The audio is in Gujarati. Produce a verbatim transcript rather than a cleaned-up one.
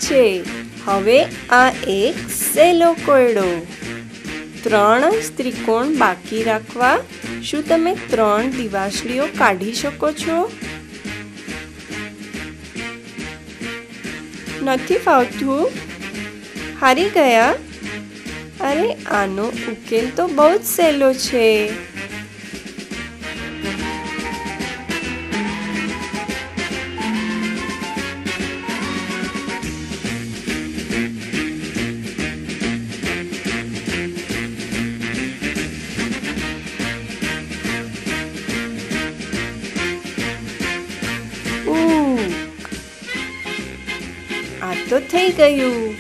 છે. હવે આ એક સહેલો કોયડો. ત્રણ જ ત્રિકોણ બાકી રાખવા. શું તમે ત્રણ દિવાસળીઓ કાઢી શકો છો? નથી ફાવતું? હારી ગયા? અરે આનો ઉકેલ તો બહુ જ સહેલો છે. આ તો થઈ ગયું.